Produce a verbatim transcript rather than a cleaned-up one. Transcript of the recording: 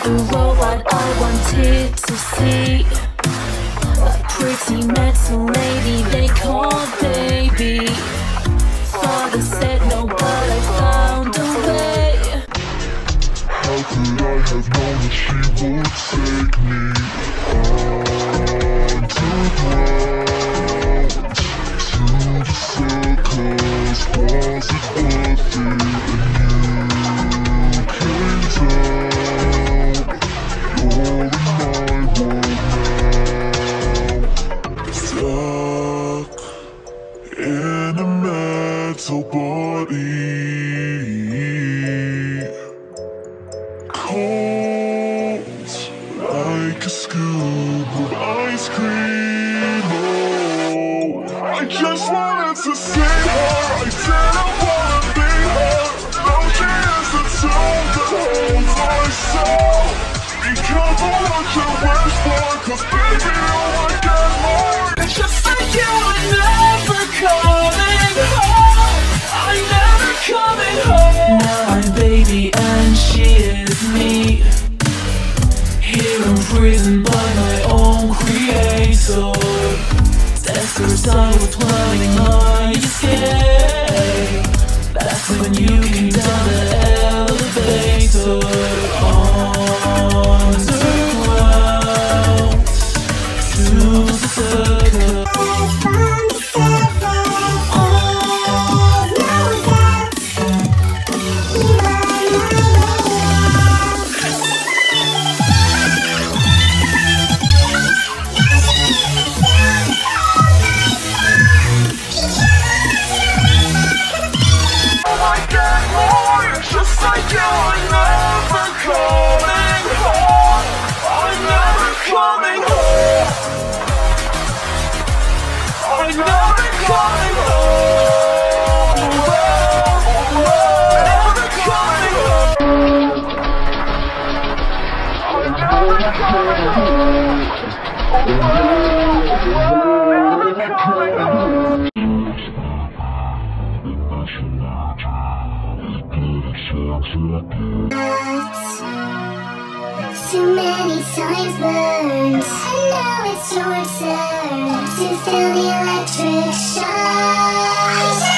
the robot I wanted to see. A pretty metal lady they called baby. Father said no, but I found a way. How could I have known that she would take me underground to the circus? Was it worth it? And you came down. You're in my world now. Stuck in a metal body, cold like a scoop of ice cream. Oh, I just wanted to see her, I didn't wanna be her. Now she is the tomb that holds my soul. Be careful what you wish for, cause baby you might get more. It's just like you were never coming home. I'm never coming home. Now I'm baby and she is me, here imprisoned by my own creator. Desperate I was planning my escape. That's when you came down the elevator. Underground to the circus. Too many times burned, and now it's your turn to feel the electric shock.